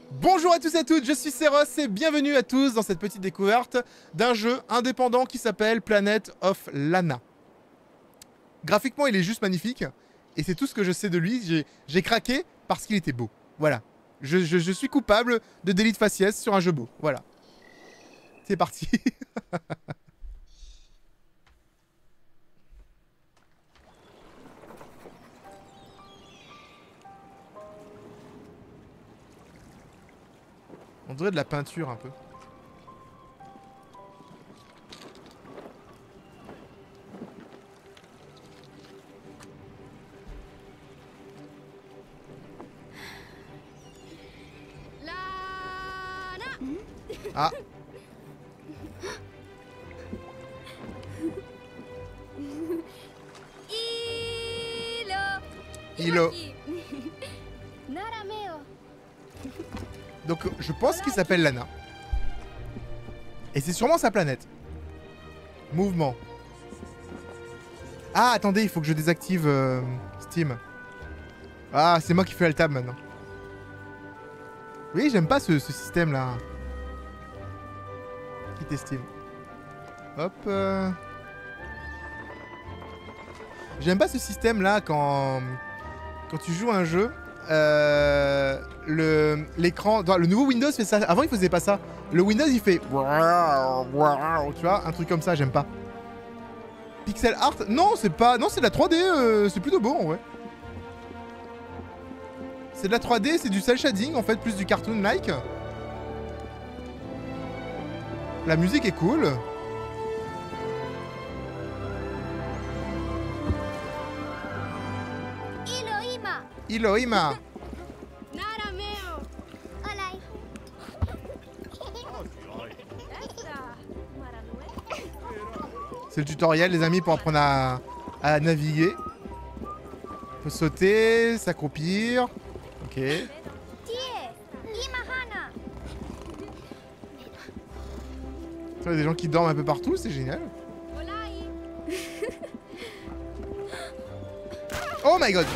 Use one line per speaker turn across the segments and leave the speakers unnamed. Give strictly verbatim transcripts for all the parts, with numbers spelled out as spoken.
Bonjour à tous et à toutes, je suis Seros et bienvenue à tous dans cette petite découverte d'un jeu indépendant qui s'appelle Planet of Lana. Graphiquement, il est juste magnifique et c'est tout ce que je sais de lui. J'ai craqué parce qu'il était beau. Voilà. Je, je, je suis coupable de délit de faciès sur un jeu beau. Voilà. C'est parti. On dirait de la peinture un peu. Ah. Ilo. Donc je pense qu'il s'appelle Lana. Et c'est sûrement sa planète. Mouvement. Ah attendez, il faut que je désactive euh, Steam. Ah c'est moi qui fais Alt Tab maintenant. Oui j'aime pas ce, ce système là. Quitter Steam. Hop. Euh... J'aime pas ce système là quand quand tu joues à un jeu. Euh, le l'écran, le nouveau Windows fait ça. Avant il faisait pas ça. Le Windows il fait, tu vois, un truc comme ça. J'aime pas. Pixel art, non c'est pas, non c'est de la trois D. Euh, c'est plutôt beau en vrai. C'est de la trois D, c'est du cel shading en fait, plus du cartoon like. La musique est cool. Iloima. C'est le tutoriel les amis pour apprendre à, à naviguer. On peut sauter, s'accroupir. Ok. Il y a des gens qui dorment un peu partout, c'est génial. Oh my god.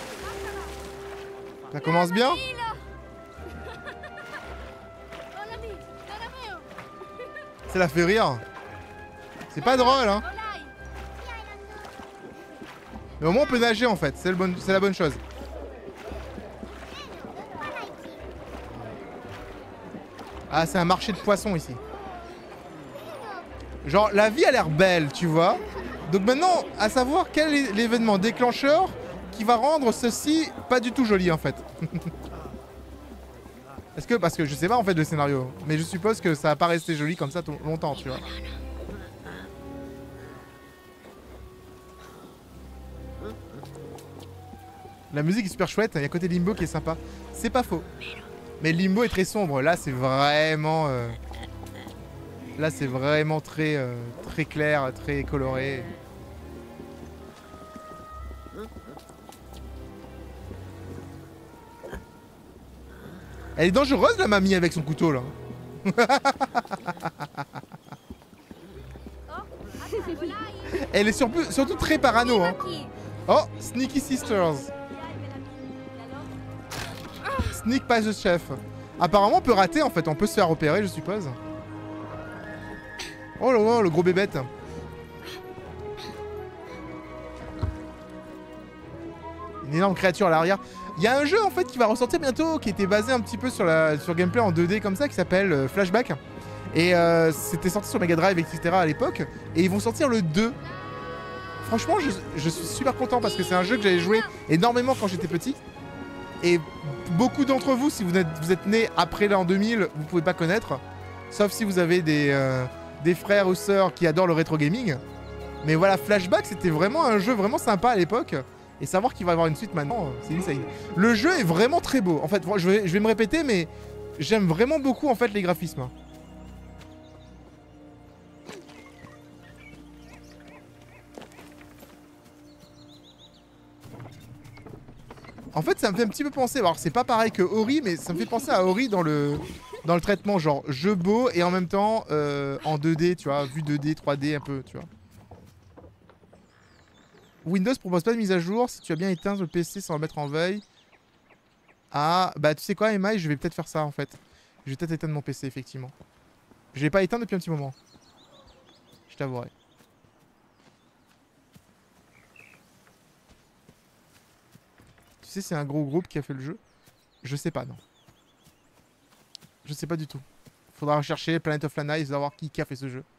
Ça commence bien. Ça la fait rire. C'est pas drôle hein. Mais au moins on peut nager en fait, c'est bon, la bonne chose. Ah c'est un marché de poissons ici. Genre la vie a l'air belle tu vois. Donc maintenant à savoir quel est l'événement déclencheur qui va rendre ceci pas du tout joli en fait. Est-ce que, parce que je sais pas en fait le scénario, mais je suppose que ça va pas rester joli comme ça longtemps tu vois. La musique est super chouette, il y a côté Limbo qui est sympa. C'est pas faux. Mais Limbo est très sombre, là c'est vraiment... Euh... Là c'est vraiment très, euh, très clair, très coloré. Elle est dangereuse la mamie avec son couteau là. Elle est surtout, surtout très parano hein. Oh, Sneaky Sisters. Sneak pas the chef. Apparemment on peut rater en fait, on peut se faire repérer je suppose. Oh là là, le gros bébête. Une énorme créature à l'arrière. Il y a un jeu en fait qui va ressortir bientôt, qui était basé un petit peu sur la sur gameplay en deux D comme ça, qui s'appelle euh, Flashback. Et euh, c'était sorti sur Mega Drive, et cetera à l'époque. Et ils vont sortir le deux. Franchement, je, je suis super content parce que c'est un jeu que j'avais joué énormément quand j'étais petit. Et beaucoup d'entre vous, si vous êtes, vous êtes nés après l'an deux mille, vous pouvez pas connaître. Sauf si vous avez des, euh, des frères ou sœurs qui adorent le rétro gaming. Mais voilà, Flashback, c'était vraiment un jeu vraiment sympa à l'époque. Et savoir qu'il va y avoir une suite maintenant, c'est insane. Le jeu est vraiment très beau. En fait, je vais, je vais me répéter, mais j'aime vraiment beaucoup en fait les graphismes. En fait, ça me fait un petit peu penser. Alors, c'est pas pareil que Ori, mais ça me fait penser à Ori dans le dans le traitement, genre jeu beau et en même temps euh, en deux D, tu vois, vue deux D, trois D un peu, tu vois. Windows propose pas de mise à jour si tu as bien éteint le P C sans le mettre en veille. Ah, bah tu sais quoi, Emma, je vais peut-être faire ça en fait. Je vais peut-être éteindre mon P C, effectivement. Je l'ai pas éteint depuis un petit moment. Je t'avouerai. Tu sais, c'est un gros groupe qui a fait le jeu? Je sais pas, non. Je sais pas du tout. Faudra rechercher Planet of Lana et savoir qui, qui a fait ce jeu.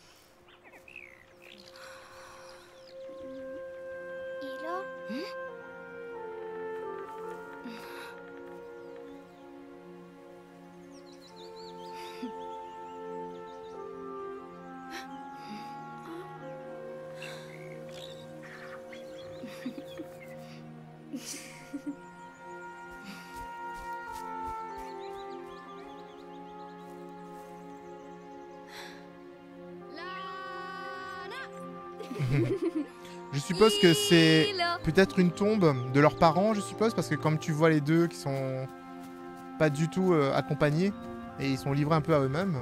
Je suppose que c'est peut-être une tombe de leurs parents, je suppose, parce que comme tu vois les deux qui sont pas du tout euh, accompagnés et ils sont livrés un peu à eux-mêmes.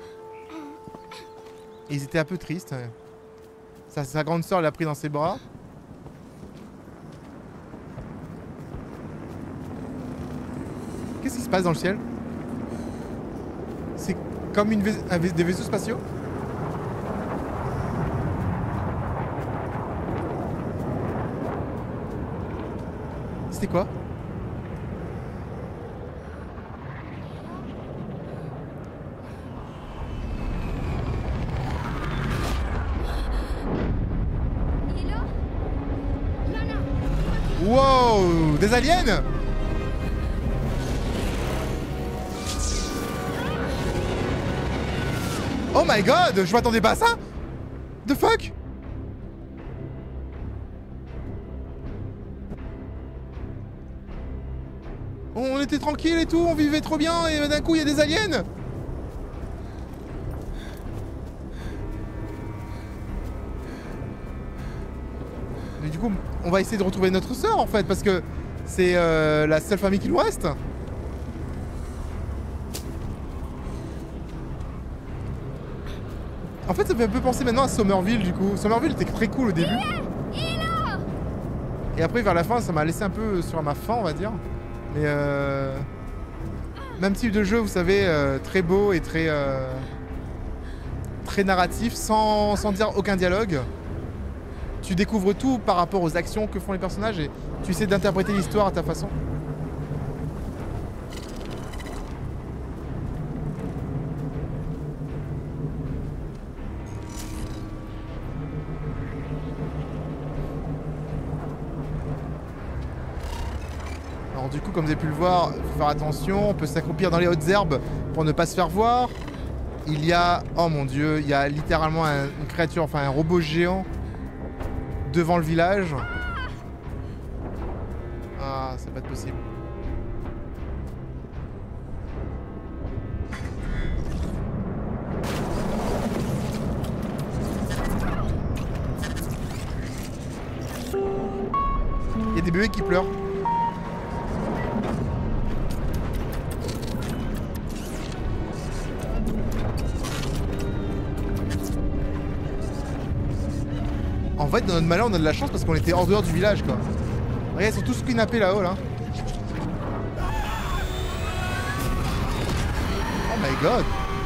Et ils étaient un peu tristes. Sa, sa grande sœur l'a pris dans ses bras. Qu'est-ce qui se passe dans le ciel? C'est comme une vais un vais des vaisseaux spatiaux? C'était quoi? Wow! Des aliens? Oh my god! Je m'attendais pas à ça! The fuck? On était tranquille et tout, on vivait trop bien et d'un coup il y a des aliens. Mais du coup, on va essayer de retrouver notre sœur en fait parce que c'est euh, la seule famille qui nous reste. En fait, ça me fait un peu penser maintenant à Somerville du coup. Somerville était très cool au début. Et après vers la fin, ça m'a laissé un peu sur ma faim, on va dire. Mais euh... même type de jeu, vous savez, euh, très beau et très euh... très narratif, sans, sans dire aucun dialogue. Tu découvres tout par rapport aux actions que font les personnages et tu essaies d'interpréter l'histoire à ta façon. Alors du coup, comme vous avez pu le voir, il faut faire attention, on peut s'accroupir dans les hautes herbes pour ne pas se faire voir. Il y a, oh mon dieu, il y a littéralement un, une créature, enfin un robot géant devant le village. Ah, ça va être possible. Il y a des bébés qui pleurent. En fait, dans notre malheur, on a de la chance parce qu'on était hors dehors du village, quoi. Regarde, ils sont tous kidnappés là-haut, là. Oh my god.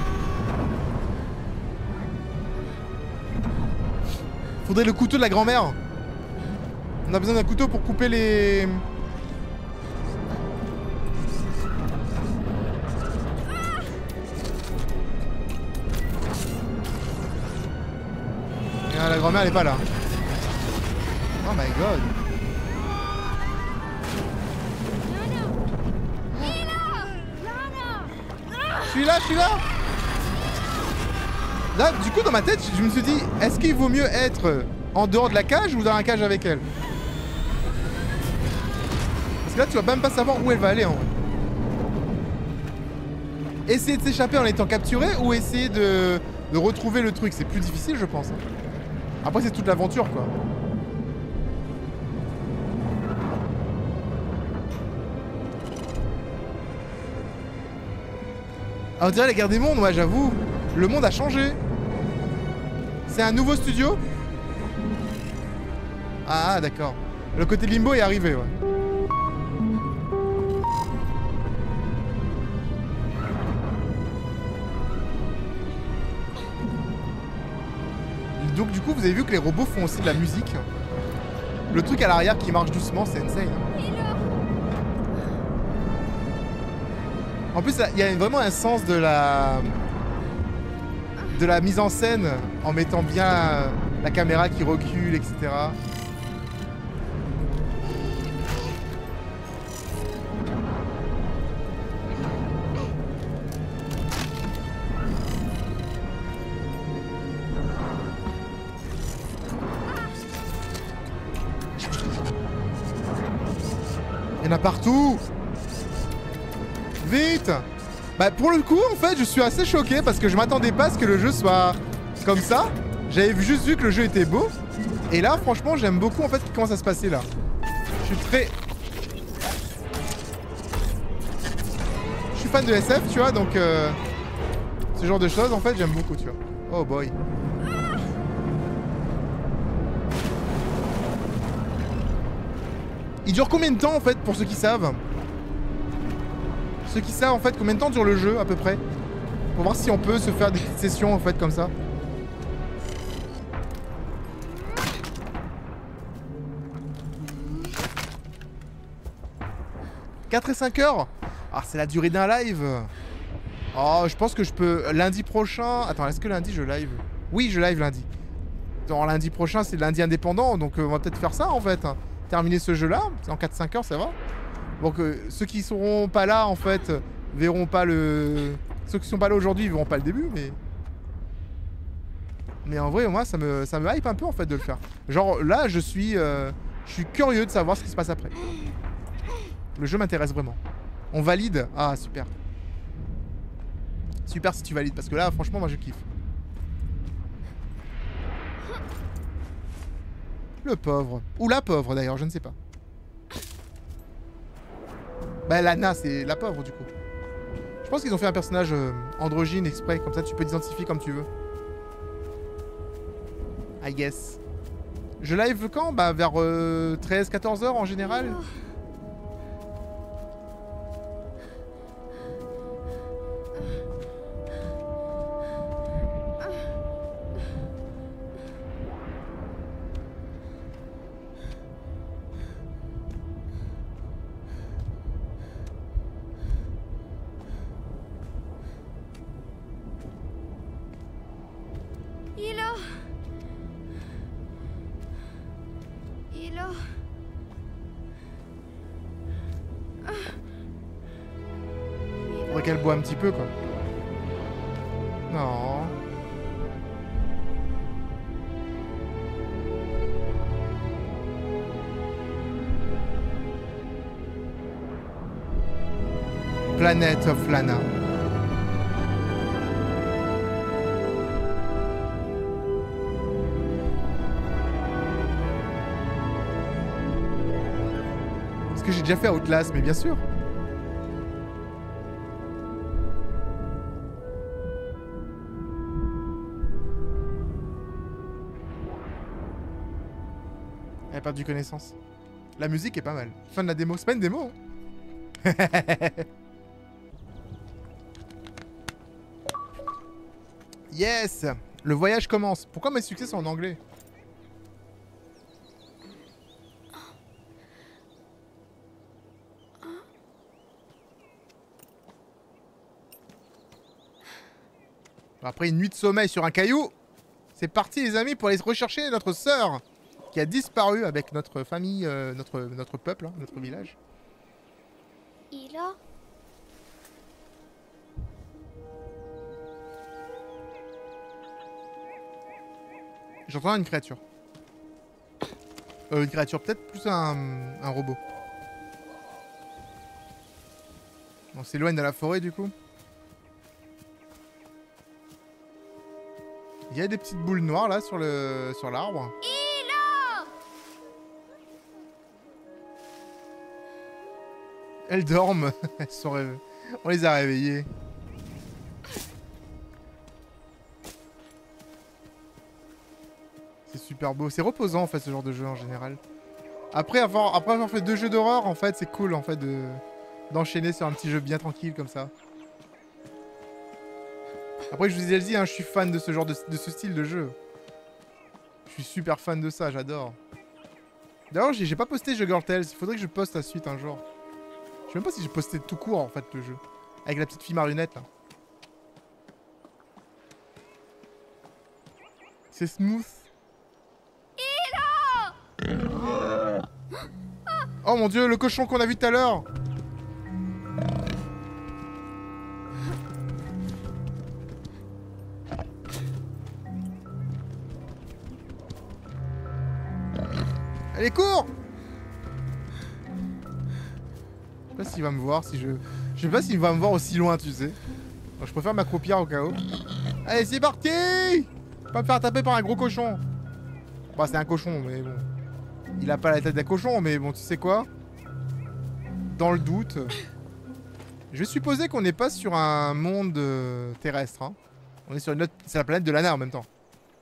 Faudrait le couteau de la grand-mère. On a besoin d'un couteau pour couper les... Ah, la grand-mère, elle est pas là. Oh my god. Je suis là, je suis là. Là, du coup, dans ma tête, je me suis dit, est-ce qu'il vaut mieux être en dehors de la cage ou dans la cage avec elle? Parce que là, tu vas même pas savoir où elle va aller en vrai. Essayer de s'échapper en étant capturé ou essayer de, de retrouver le truc, c'est plus difficile, je pense. Après, c'est toute l'aventure, quoi. Ah, on dirait la guerre des mondes, ouais, j'avoue. Le monde a changé. C'est un nouveau studio? Ah, d'accord. Le côté limbo est arrivé, ouais. du coup, vous avez vu que les robots font aussi de la musique. Le truc à l'arrière qui marche doucement, c'est insane. En plus, il y a vraiment un sens de la... de la mise en scène en mettant bien la caméra qui recule, et cetera. Il y en a partout. Vite. Bah pour le coup en fait je suis assez choqué parce que je m'attendais pas à ce que le jeu soit comme ça. J'avais juste vu que le jeu était beau. Et là franchement j'aime beaucoup en fait comment ça se passait là. Je suis très... Je suis fan de S F tu vois donc euh... ce genre de choses en fait j'aime beaucoup tu vois. Oh boy. Il dure combien de temps en fait pour ceux qui savent? Ceux qui savent en fait combien de temps dure le jeu à peu près? Pour voir si on peut se faire des petites sessions en fait comme ça. quatre et cinq heures. Ah c'est la durée d'un live. Oh je pense que je peux... Lundi prochain... Attends est-ce que lundi je live? Oui je live lundi. Dans lundi prochain c'est lundi indépendant donc euh, on va peut-être faire ça en fait. Terminer ce jeu là. En quatre cinq heures ça va. Donc euh, ceux qui seront pas là en fait verront pas le... Ceux qui sont pas là aujourd'hui ils verront pas le début mais... Mais en vrai moi ça me, ça me hype un peu en fait de le faire. Genre là je suis... Euh... Je suis curieux de savoir ce qui se passe après. Le jeu m'intéresse vraiment. On valide? Ah super. Super si tu valides parce que là franchement moi je kiffe. Le pauvre. Ou la pauvre d'ailleurs je ne sais pas. Bah Lana c'est la pauvre du coup. Je pense qu'ils ont fait un personnage euh, androgyne exprès, comme ça tu peux t'identifier comme tu veux. I guess. Je live quand? Bah vers euh, treize quatorze heures en général. Faudrait qu'elle boit un petit peu quoi. Non. Planet of Lana. Est-ce que j'ai déjà fait Outlast? Mais bien sûr. Elle a perdu connaissance. La musique est pas mal. Fin de la démo. C'est pas une démo hein. Yes. Le voyage commence. Pourquoi mes succès sont en anglais? Après une nuit de sommeil sur un caillou, c'est parti les amis pour aller rechercher notre sœur qui a disparu avec notre famille, euh, notre, notre peuple, hein, notre village.
Ila.
J'entends une créature. Euh, une créature, peut-être plus un, un robot. On s'éloigne de la forêt du coup. Il y a des petites boules noires là sur le sur l'arbre.
Ila.
Elles dorment. Elles sont réveillées. On les a réveillées. C'est super beau. C'est reposant en fait ce genre de jeu en général. Après avoir, après avoir fait deux jeux d'horreur en fait c'est cool en fait de d'enchaîner sur un petit jeu bien tranquille comme ça. Après je vous ai dit hein, je suis fan de ce genre de, de ce style de jeu. Je suis super fan de ça, j'adore. D'ailleurs, j'ai pas posté The Girl Tales. Il faudrait que je poste la suite un jour. Je sais même pas si j'ai posté tout court en fait le jeu. Avec la petite fille marionnette là. C'est smooth. Oh mon dieu, le cochon qu'on a vu tout à l'heure. Allez, cours! Je sais pas s'il va me voir, si je... Je sais pas s'il va me voir aussi loin, tu sais. Donc, je préfère m'accroupir au cas où. Allez, c'est parti! Pas me faire taper par un gros cochon. Bah, c'est un cochon, mais bon. Il a pas la tête d'un cochon, mais bon, tu sais quoi? Dans le doute... Je vais supposer qu'on n'est pas sur un monde euh, terrestre. Hein. On est sur une autre... C'est la planète de Lana en même temps.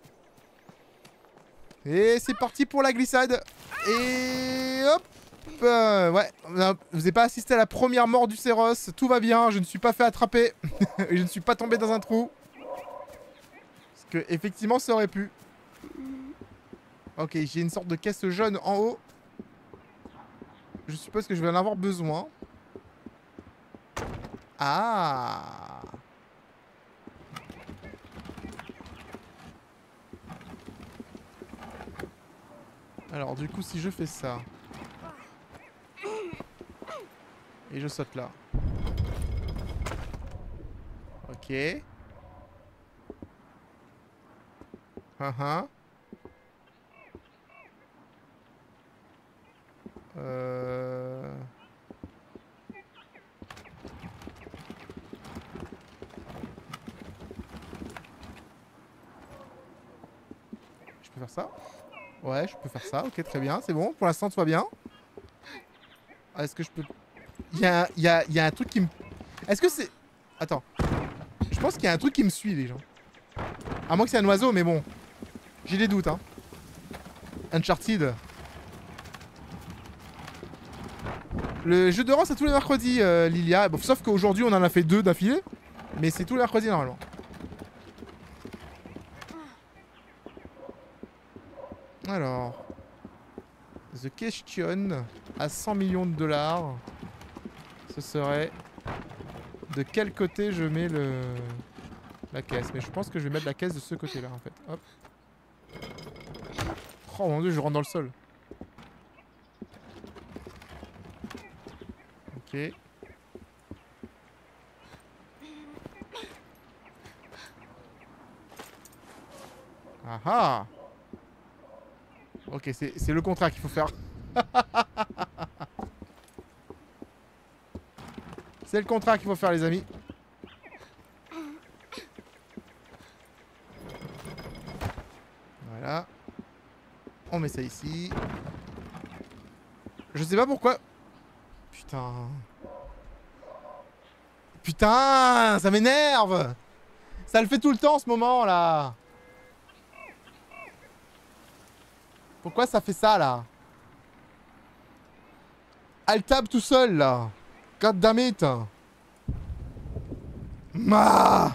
Et c'est parti pour la glissade. Et hop euh, ouais, vous n'avez pas assisté à la première mort du Céros. Tout va bien, je ne suis pas fait attraper. Et je ne suis pas tombé dans un trou. Parce que effectivement ça aurait pu. Ok, j'ai une sorte de caisse jaune en haut. Je suppose que je vais en avoir besoin. Ah. Alors du coup si je fais ça et je saute là. Ok. Uh-huh. Euh... Je peux faire ça? Ouais, je peux faire ça. Ok, très bien. C'est bon. Pour l'instant, tout va bien. Ah, est-ce que je peux... Il y a, il y a, il y a un truc qui me... Est-ce que c'est... Attends. Je pense qu'il y a un truc qui me suit, les gens. À moins que c'est un oiseau, mais bon. J'ai des doutes, hein. Uncharted. Le jeu de rang, c'est tous les mercredis, euh, Lilia. Bon, sauf qu'aujourd'hui, on en a fait deux d'affilée. Mais c'est tous les mercredis, normalement. Alors, The Question à cent millions de dollars, ce serait de quel côté je mets le la caisse. Mais je pense que je vais mettre la caisse de ce côté-là en fait. Hop. Oh mon dieu, je rentre dans le sol. Ok. Ah ah. Ok, c'est le contrat qu'il faut faire. C'est le contrat qu'il faut faire, les amis. Voilà. On met ça ici. Je sais pas pourquoi. Putain. Putain, ça m'énerve. Ça le fait tout le temps en ce moment, là. Pourquoi ça fait ça, là? Elle tape tout seul, là. God damn it. Ah,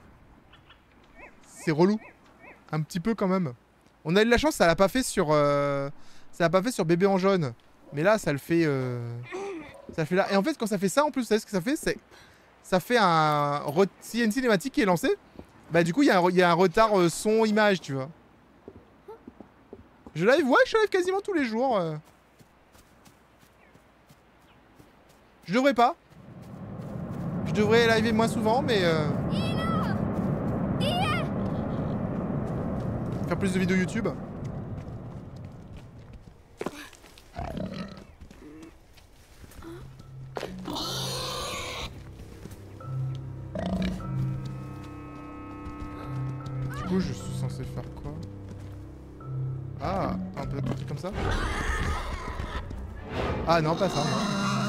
c'est relou. Un petit peu, quand même. On a eu de la chance, ça l'a pas fait sur... Euh... Ça l'a pas fait sur Bébé en jaune. Mais là, ça le fait... Euh... Ça le fait là. Et en fait, quand ça fait ça, en plus, vous savez ce que ça fait? C'est... Ça fait un... S'il y a une cinématique qui est lancée, bah du coup, il y, y a un retard euh, son-image, tu vois. Je live, ouais, je live quasiment tous les jours. Euh. Je devrais pas. Je devrais liver moins souvent, mais... Euh... Faire plus de vidéos YouTube. Du coup, je suis censé faire quoi? Ah, un peu de truc comme ça. Ah non, pas ça, non.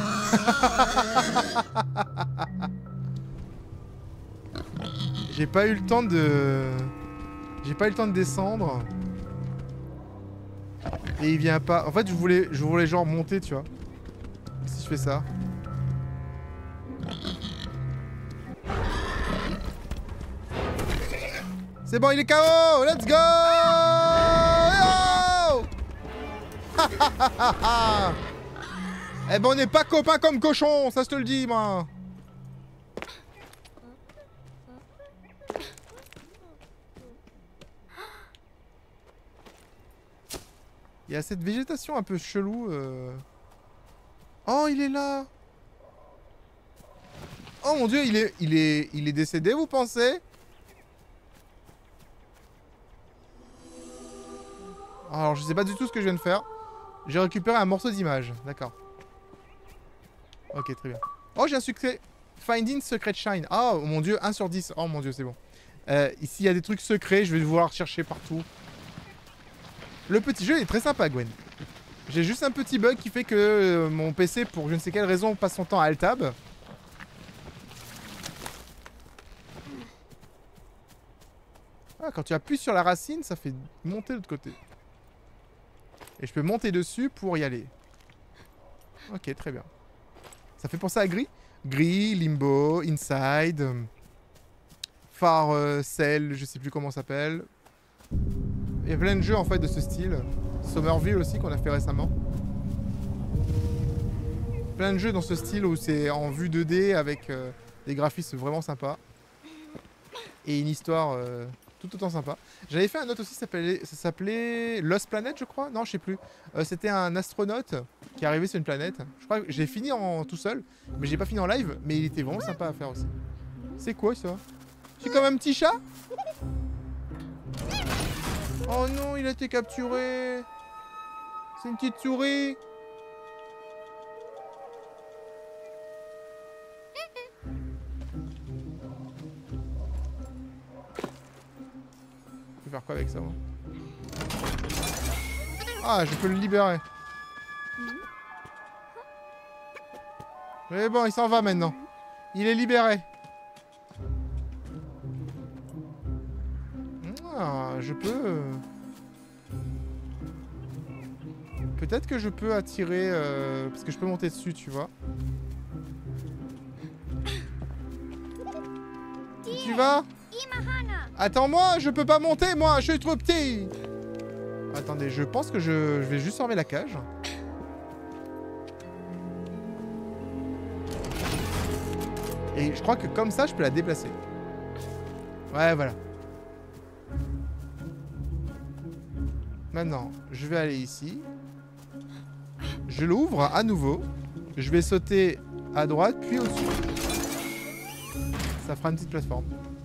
J'ai pas eu le temps de... J'ai pas eu le temps de descendre. Et il vient pas... En fait, je voulais, je voulais genre monter, tu vois. Si je fais ça. C'est bon, il est K O. Let's go. Eh ben on n'est pas copains comme cochons, ça je te le dis moi. Il y a cette végétation un peu chelou. Euh... Oh, il est là. Oh mon dieu, il est, il est, il est décédé, vous pensez? Alors, je sais pas du tout ce que je viens de faire. J'ai récupéré un morceau d'image, d'accord. Ok, très bien. Oh, j'ai un succès. Finding Secret Shine. Oh mon dieu, un sur dix. Oh mon dieu, c'est bon. Euh, ici, il y a des trucs secrets, je vais devoir chercher partout. Le petit jeu est très sympa, Gwen. J'ai juste un petit bug qui fait que euh, mon P C, pour je ne sais quelle raison, passe son temps à Alt-Tab. Ah, quand tu appuies sur la racine, ça fait monter de l'autre côté. Et je peux monter dessus pour y aller. Ok, très bien. Ça fait penser à Gris. Gris, Limbo, Inside, euh, Far euh, Cell, je sais plus comment ça s'appelle. Il y a plein de jeux en fait de ce style. Somerville aussi qu'on a fait récemment. Plein de jeux dans ce style où c'est en vue deux D avec euh, des graphismes vraiment sympas. Et une histoire euh, tout autant sympa. J'avais fait un autre aussi, ça s'appelait Lost Planet je crois. Non je sais plus. Euh, C'était un astronaute qui est arrivé sur une planète. Je crois que j'ai fini en tout seul. Mais j'ai pas fini en live. Mais il était vraiment sympa à faire aussi. C'est quoi ça? C'est comme un petit chat? Oh non, il a été capturé. C'est une petite souris. Je vais faire quoi avec ça, moi? Ah, je peux le libérer. Mais bon, il s'en va maintenant. Il est libéré. Ah, je peux... Peut-être que je peux attirer... Euh... Parce que je peux monter dessus, tu vois. Où tu vas? Attends-moi, je peux pas monter, moi, je suis trop petit. Attendez, je pense que je, je vais juste fermer la cage. Et je crois que comme ça, je peux la déplacer. Ouais, voilà. Maintenant, je vais aller ici. Je l'ouvre à nouveau. Je vais sauter à droite, puis au-dessus. Ça fera une petite plateforme.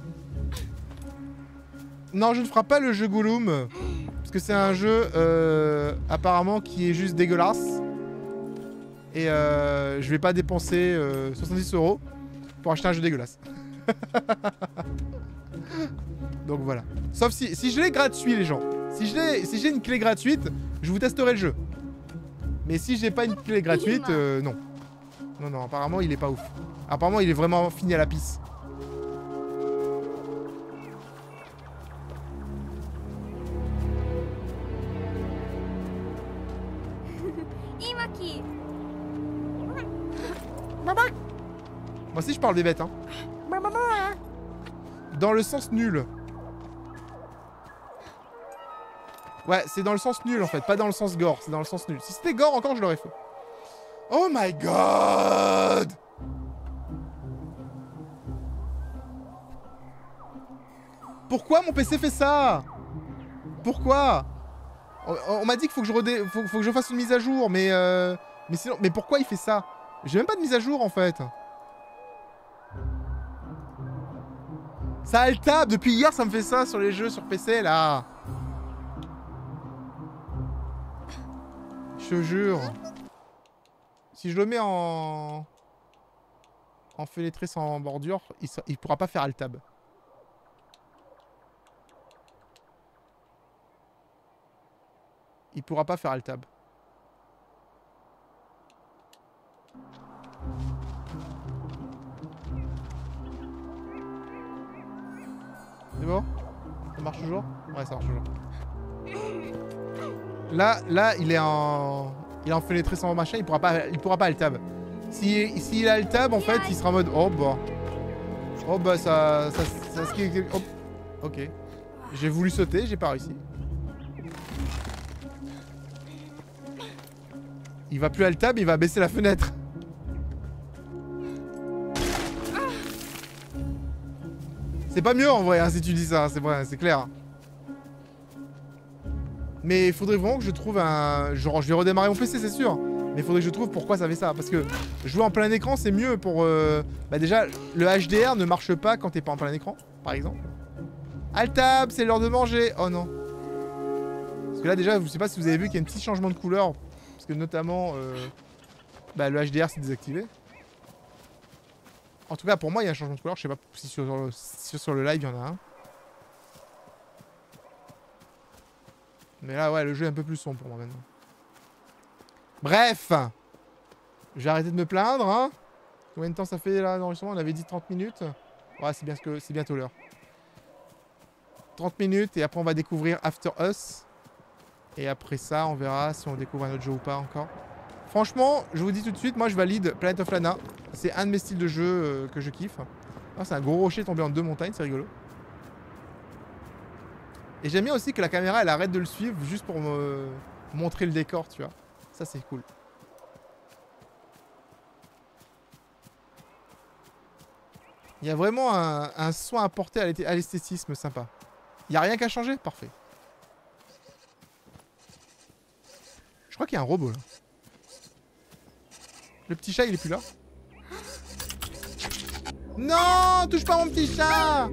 Non, je ne ferai pas le jeu Gollum. Parce que c'est un jeu, euh, apparemment, qui est juste dégueulasse. Et euh, je vais pas dépenser euh, soixante-dix euros pour acheter un jeu dégueulasse. Donc voilà. Sauf si, si je l'ai gratuit, les gens. Si j'ai si une clé gratuite, je vous testerai le jeu. Mais si j'ai pas une clé gratuite, euh, non. Non, non, apparemment il est pas ouf. Apparemment il est vraiment fini à la pisse. Moi aussi je parle des bêtes, hein. Dans le sens nul. Ouais, c'est dans le sens nul en fait, pas dans le sens gore, c'est dans le sens nul. Si c'était gore encore, je l'aurais fait. Oh my god! Pourquoi mon P C fait ça? Pourquoi? On, on m'a dit qu'il faut que je redé... faut, faut que je fasse une mise à jour, mais euh... mais sinon, mais pourquoi il fait ça? J'ai même pas de mise à jour en fait. Ça alt-tab, depuis hier ça me fait ça sur les jeux sur P C là. Je te jure. Si je le mets en... En fenêtré sans bordure, il, il pourra pas faire alt-tab. Il pourra pas faire alt-tab. C'est bon? Ça marche toujours? Ouais, ça marche toujours. Là, là, il est en... Il est en fenêtré sans machin, il pourra pas, il pourra pas alt-tab. Si, si il a alt-tab, en fait, il sera en mode... Oh bah... Oh bah, ça... ça, ça, ça oh. Ok. J'ai voulu sauter, j'ai pas réussi. Il va plus alt tab, il va baisser la fenêtre. C'est pas mieux en vrai hein, si tu dis ça, c'est vrai, c'est clair. Mais il faudrait vraiment que je trouve un... Genre je vais redémarrer mon P C c'est sûr. Mais il faudrait que je trouve pourquoi ça fait ça. Parce que jouer en plein écran c'est mieux pour... Euh... Bah déjà le H D R ne marche pas quand t'es pas en plein écran, par exemple. Alt tab, c'est l'heure de manger. Oh non. Parce que là déjà, je sais pas si vous avez vu qu'il y a un petit changement de couleur. Parce que notamment, euh... bah, le H D R s'est désactivé. En tout cas pour moi il y a un changement de couleur. Je sais pas si sur le, si sur le live il y en a un. Mais là, ouais, le jeu est un peu plus sombre pour moi maintenant. Bref. Je vais arrêter de me plaindre, hein. Combien de temps ça fait là l'enregistrement? On avait dit trente minutes. Ouais, c'est bien que c'est bientôt l'heure. trente minutes et après on va découvrir After Us. Et après ça, on verra si on découvre un autre jeu ou pas encore. Franchement, je vous dis tout de suite, moi je valide Planet of Lana. C'est un de mes styles de jeu euh, que je kiffe. Ah, c'est un gros rocher tombé en deux montagnes, c'est rigolo. Et j'aime bien aussi que la caméra elle arrête de le suivre juste pour me montrer le décor, tu vois. Ça c'est cool. Il y a vraiment un, un soin apporté à l'esthétisme sympa. Il n'y a rien qu'à changer? Parfait. Je crois qu'il y a un robot là. Le petit chat il est plus là. Non, touche pas mon petit chat.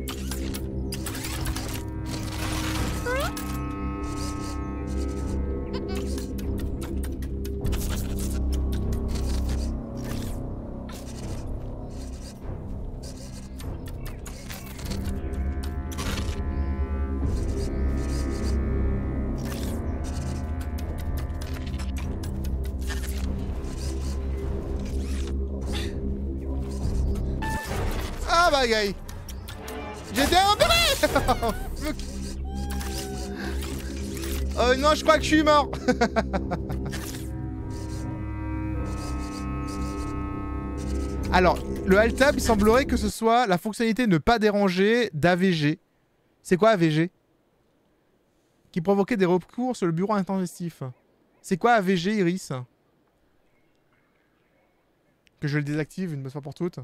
Ah bah gay. J'ai été opéré. Oh, fuck. Oh non, je crois que je suis mort. Alors, le Alt Tab, il semblerait que ce soit la fonctionnalité ne pas déranger d'A V G. C'est quoi A V G? Qui provoquait des recours sur le bureau intensif. C'est quoi A V G, Iris? Que je le désactive une bonne fois pour toutes.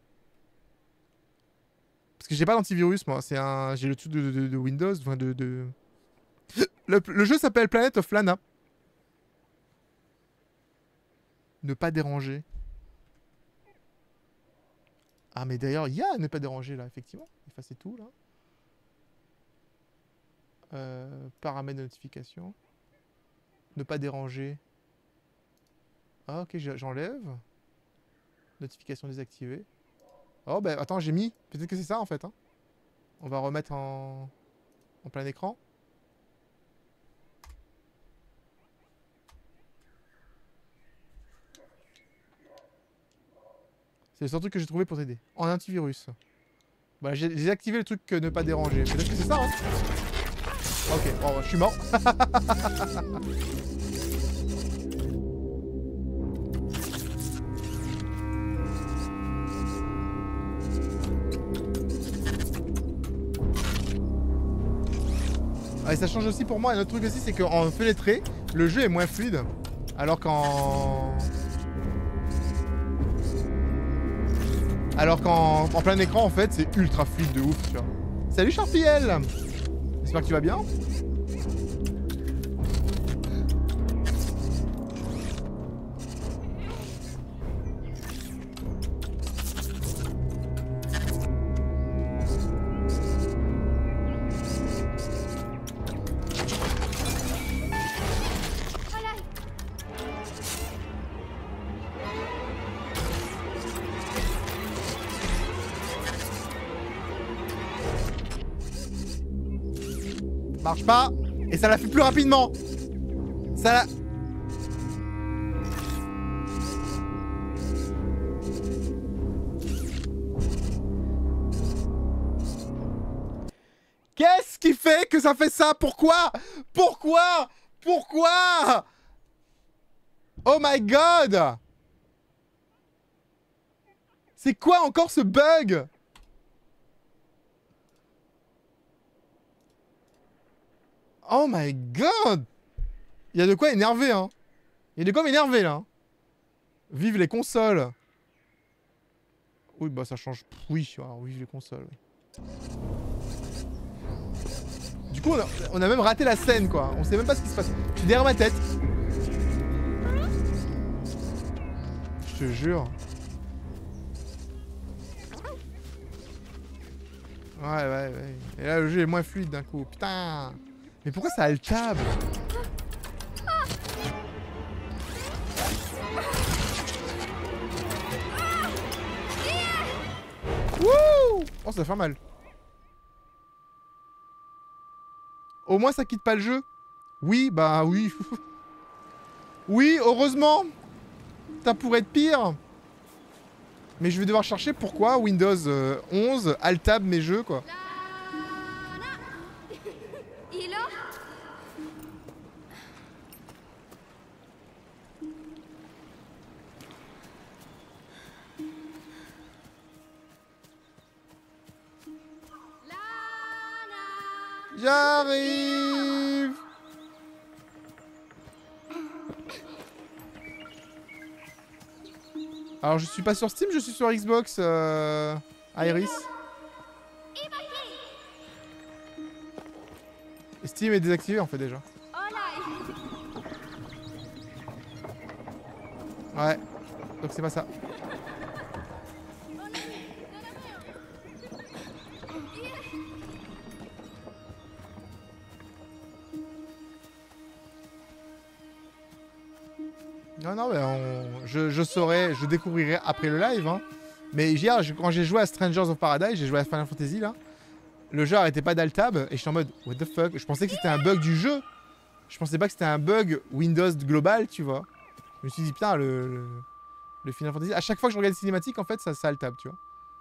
Parce que j'ai pas d'antivirus, moi. C'est un... J'ai le truc de, de, de Windows, enfin de... de... Le, le jeu s'appelle Planet of Lana. Ne pas déranger. Ah, mais d'ailleurs, il y a ne pas déranger, là, effectivement. Effacer tout, là. Euh, paramètres de notification. Ne pas déranger. Ah, ok, j'enlève. Notification désactivée. Oh, bah, attends, j'ai mis. Peut-être que c'est ça, en fait. Hein. On va remettre en... en plein écran. C'est le seul truc que j'ai trouvé pour t'aider. En antivirus. Voilà, j'ai désactivé le truc que ne pas déranger. Peut-être que c'est ça, hein. Ok, bon, je suis mort. Ah, et ça change aussi pour moi. Un autre truc aussi, c'est qu'en fenêtré, le jeu est moins fluide. Alors qu'en... Alors qu'en en plein écran, en fait, c'est ultra fluide de ouf, tu vois. Salut Charpiel. J'espère que tu vas bien. Marche pas. Et ça l'a fait plus rapidement. Ça l'a... Qu'est-ce qui fait que ça fait ça? Pourquoi? Pourquoi? Pourquoi? Oh my god! C'est quoi encore ce bug? Oh my god! Il y a de quoi énerver, hein. Il est comme énervé là. Vive les consoles. Oui, bah ça change. Oui, alors, vive les consoles. Oui. Du coup, on a, on a même raté la scène quoi. On sait même pas ce qui se passe. Je suis derrière ma tête. Je te jure. Ouais, ouais, ouais. Et là, le jeu est moins fluide d'un coup. Putain. Mais pourquoi ça altable? Wouh! Oh, ça fait mal. Au moins, ça quitte pas le jeu. Oui, bah oui. Oui, heureusement. Ça pourrait être pire. Mais je vais devoir chercher pourquoi Windows euh, onze altab mes jeux, quoi. J'arrive. Alors je suis pas sur Steam, je suis sur Xbox, euh, Iris. Et Steam est désactivé en fait déjà. Ouais, donc c'est pas ça. Non, non, mais on... je, je saurai, je découvrirai après le live. Hein. Mais hier, je, quand j'ai joué à Strangers of Paradise, j'ai joué à Final Fantasy là, le jeu arrêtait pas d'altab et j'étais en mode what the fuck. Je pensais que c'était un bug du jeu. Je pensais pas que c'était un bug Windows global, tu vois. Je me suis dit putain, le, le, le Final Fantasy, à chaque fois que je regarde les cinématiques, en fait, ça, ça altab, tu vois.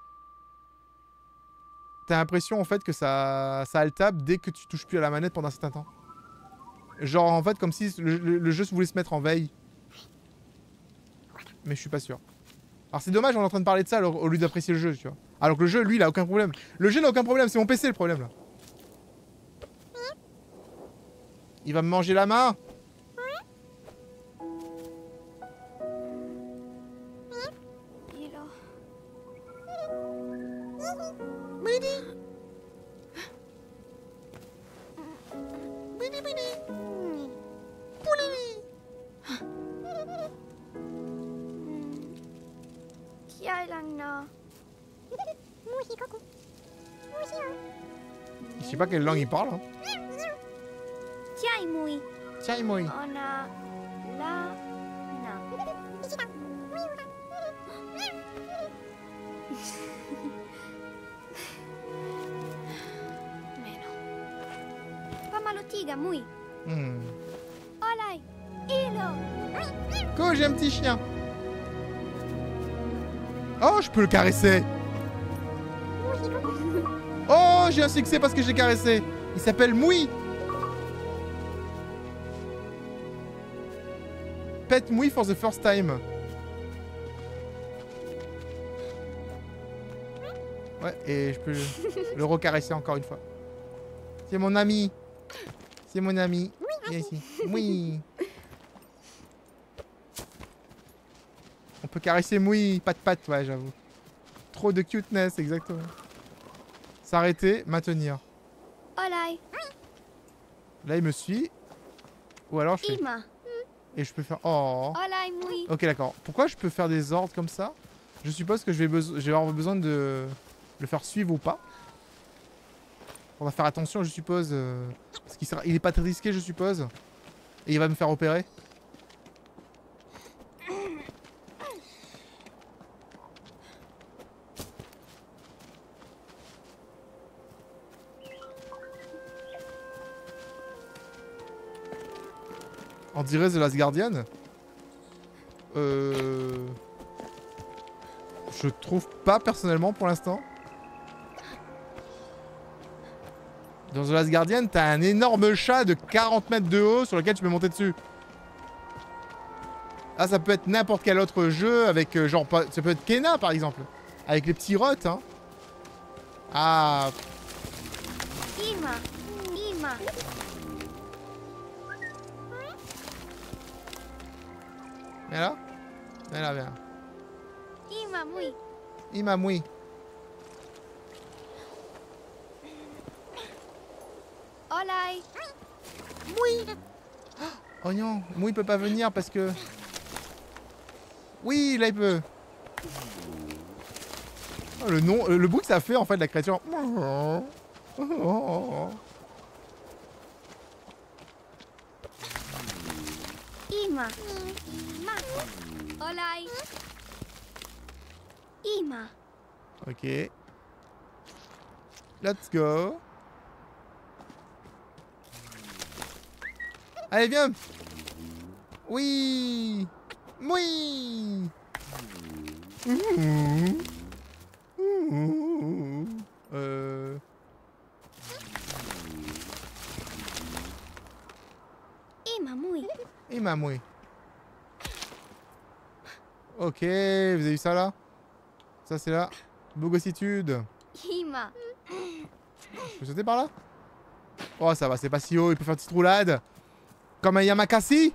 T'as l'impression en fait que ça, ça altab dès que tu touches plus à la manette pendant un certain temps. Genre en fait comme si le, le, le jeu voulait se mettre en veille. Mais je suis pas sûr. Alors c'est dommage, on est en train de parler de ça alors, au lieu d'apprécier le jeu, tu vois. Alors que le jeu, lui, il a aucun problème. Le jeu n'a aucun problème, c'est mon P C le problème là. Il va me manger la main. Je sais pas quelle langue il parle. Hein.
Tiaimui.
Tiaimui.
Ona la na. Meno. Pamalotiga mui.
Hmm.
Olai. Ilo.
Quoi, j'ai un petit chien. Oh, je peux le caresser. Oh, j'ai un succès parce que j'ai caressé. Il s'appelle Moui. Pet Moui for the first time. Ouais, et je peux le, le recaresser encore une fois. C'est mon ami. C'est mon ami. Viens ici. Moui. On peut caresser Moui. Pat pat, ouais, j'avoue. Trop de cuteness, exactement. S'arrêter, maintenir.
Olai.
Là, il me suit. Ou alors je fais...
Ima.
Et je peux faire... Oh.
Olai mui.
Ok, d'accord. Pourquoi je peux faire des ordres comme ça? Je suppose que je vais, beso... je vais avoir besoin de le faire suivre ou pas. On va faire attention, je suppose. Euh... Parce qu'il sera... il est pas très risqué, je suppose. Et il va me faire opérer. On dirait The Last Guardian. Euh... Je trouve pas personnellement pour l'instant. Dans The Last Guardian, t'as un énorme chat de quarante mètres de haut sur lequel tu peux monter dessus. Là, ça peut être n'importe quel autre jeu avec euh, genre... Ça peut être Kena par exemple. Avec les petits rots, hein. Ah...
Ima. Ima.
Viens là. Viens là, viens.
Ima, mui.
Ima, mouille.
Olai.
Mouille. Oh non, Mouille peut pas venir parce que... Oui, là il peut. Oh, le nom, le bruit que ça fait en fait de la créature.
Ima. Ma. Olai. Ima.
Ok. Let's go. Allez, viens. Oui. Oui. Mmh. Mmh. Euh...
Ima, mui.
Et ma mouille. Ok, vous avez vu ça là? Ça c'est là. Bogossitude.
Ima.
Je peux sauter par là? Oh ça va, c'est pas si haut, il peut faire une petite roulade. Comme un Yamakasi.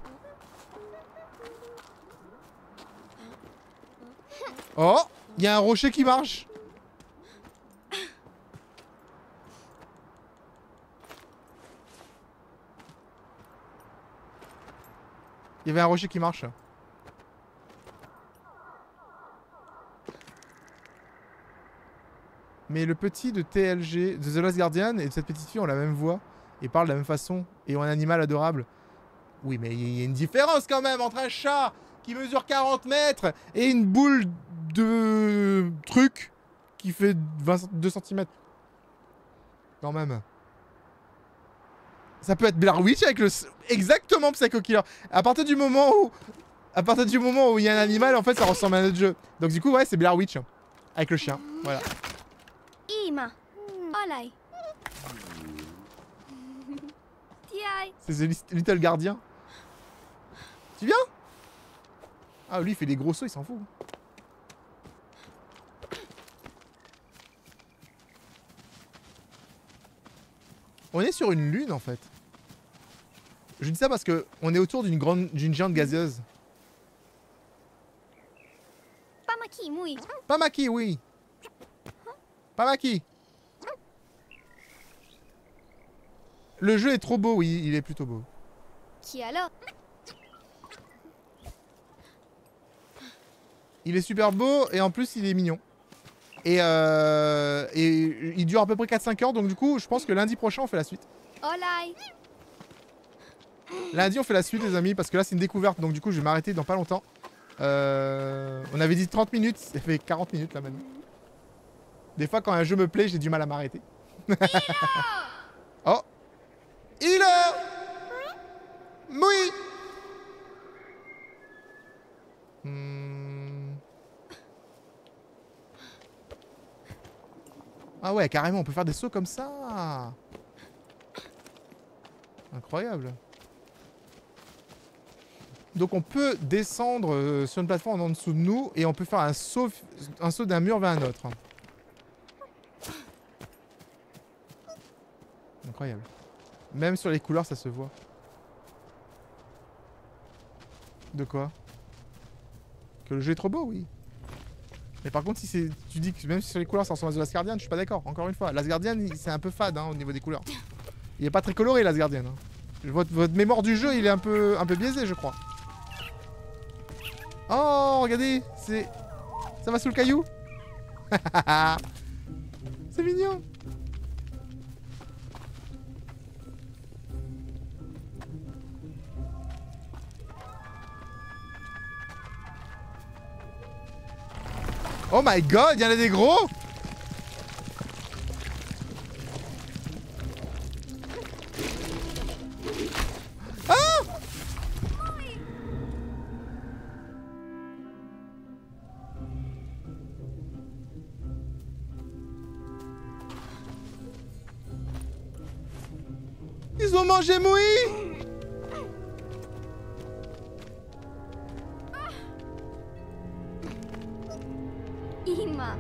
Oh, il y a un rocher qui marche. Il y avait un rocher qui marche. Mais le petit de T L G, de The Last Guardian, et de cette petite fille ont la même voix. Et parlent de la même façon. Et ont un animal adorable. Oui, mais il y a une différence quand même entre un chat qui mesure quarante mètres et une boule de truc qui fait vingt-deux centimètres. Quand même. Ça peut être Blair Witch avec le... Exactement Psycho Killer. À partir du moment où... À partir du moment où il y a un animal, en fait, ça ressemble à un autre jeu. Donc du coup, ouais, c'est Blair Witch. Avec le chien. Voilà.
Ima. Olai. Tiai.
C'est The Little Guardian. Tu viens? Ah, lui, il fait des gros sauts, il s'en fout. On est sur une lune, en fait. Je dis ça parce que on est autour d'une grande, d'une géante gazeuse.
Pamaki, mui.
Pamaki, oui. Pamaki. Le jeu est trop beau, oui, il est plutôt beau.
Qui alors?
Il est super beau et en plus il est mignon. Et, euh, et il dure à peu près quatre cinq heures, donc du coup je pense que lundi prochain on fait la suite.
Olai.
Lundi on fait la suite les amis, parce que là c'est une découverte, donc du coup je vais m'arrêter dans pas longtemps. Euh, on avait dit trente minutes, ça fait quarante minutes là maintenant. Des fois quand un jeu me plaît j'ai du mal à m'arrêter. Oh, il Oui. Hmm. Ah ouais, carrément, on peut faire des sauts comme ça. Incroyable. Donc on peut descendre euh, sur une plateforme en dessous de nous et on peut faire un saut, un saut d'un mur vers un autre. Incroyable. Même sur les couleurs, ça se voit. De quoi? Que le jeu est trop beau, oui. Mais par contre, si c'est, tu dis que même si sur les couleurs ça ressemble à The Last Guardian, je suis pas d'accord. Encore une fois, Last Guardian, c'est un peu fade hein, au niveau des couleurs. Il est pas très coloré, Last Guardian. Hein. Votre, votre mémoire du jeu, il est un peu, un peu biaisé, je crois. Oh, regardez, c'est, ça va sous le caillou. C'est mignon. Oh my god, il y en a des gros. Ah! Ils ont mangé Moui.
Ima.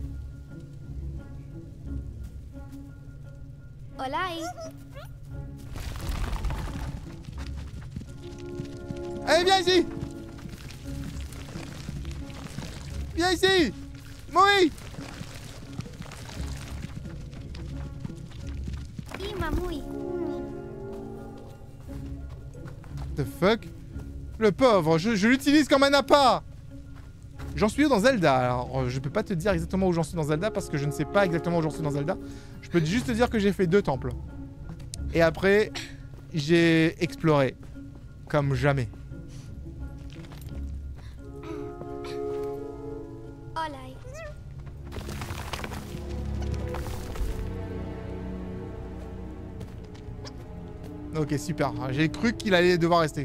Olai.
Allez, viens ici. Viens ici. Moui.
Ima Mui.
The fuck? Le pauvre, je, je l'utilise comme un appât. J'en suis où dans Zelda? Alors, je peux pas te dire exactement où j'en suis dans Zelda parce que je ne sais pas exactement où j'en suis dans Zelda. Je peux juste te dire que j'ai fait deux temples. Et après, j'ai exploré. Comme jamais.
Olai.
Ok, super. J'ai cru qu'il allait devoir rester.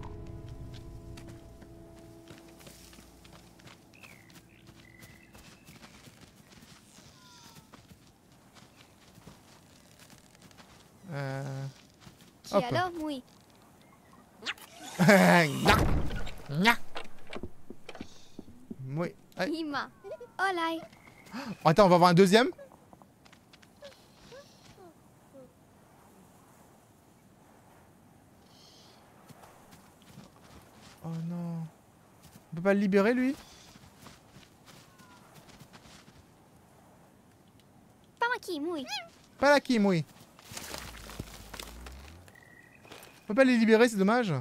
Euh... Hop.
Kialo Mui.
Gna. Gna. Oui. Allez.
Ima. Olai.
Attends, on va avoir un deuxième. Oh non. On peut pas le libérer, lui?
Pamaki Mui.
Pas la Kim, oui. On peut pas les libérer, c'est dommage.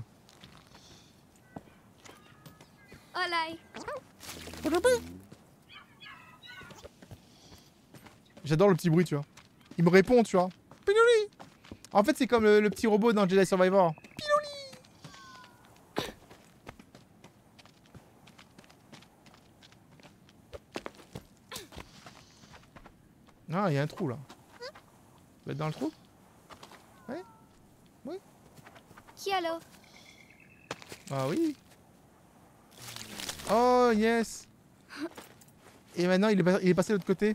Olai.
J'adore le petit bruit, tu vois. Il me répond, tu vois. Pilouli. En fait, c'est comme le, le petit robot dans Jedi Survivor. Pilouli. Ah, il y a un trou là. Tu vas être dans le trou? Ouais. Oui.
Kialo.
Ah oui. Oh yes. Et maintenant il est, pas- il est passé de l'autre côté.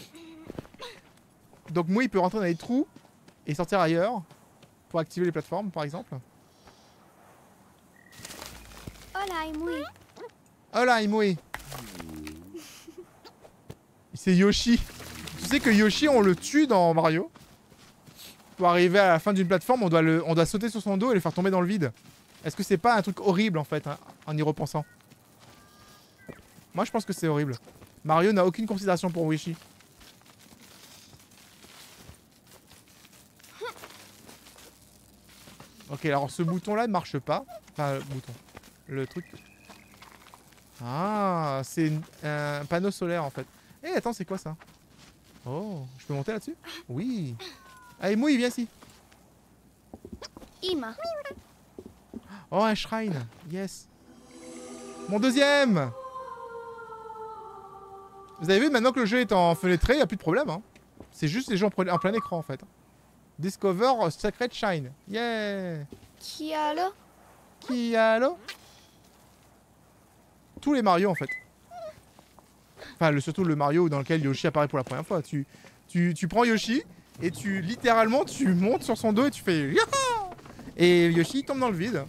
Donc moi il peut rentrer dans les trous et sortir ailleurs pour activer les plateformes par exemple.
Olai Mui.
Oh là Imui. C'est Yoshi. Tu sais que Yoshi on le tue dans Mario. Pour arriver à la fin d'une plateforme on doit, le, on doit sauter sur son dos et le faire tomber dans le vide. Est-ce que c'est pas un truc horrible en fait hein, en y repensant? Moi je pense que c'est horrible. Mario n'a aucune considération pour Yoshi. Ok, alors ce bouton là ne marche pas. Enfin, le bouton. Le truc. Ah, c'est une- un panneau solaire en fait. Eh, attends, c'est quoi ça? Oh, je peux monter là-dessus? Oui. Allez, Mouille, viens ici.
Ima.
Oh, un shrine. Yes. Mon deuxième. Vous avez vu, maintenant que le jeu est en fenêtré, il n'y a plus de problème. Hein. C'est juste les gens en pre- en plein écran en fait. Discover Sacred Shrine. Yeah.
Kialo.
Qui allo? Tous les Mario en fait. Enfin, le, surtout le Mario dans lequel Yoshi apparaît pour la première fois. Tu, tu, tu prends Yoshi et tu littéralement tu montes sur son dos et tu fais Yaha! Et Yoshi il tombe dans le vide.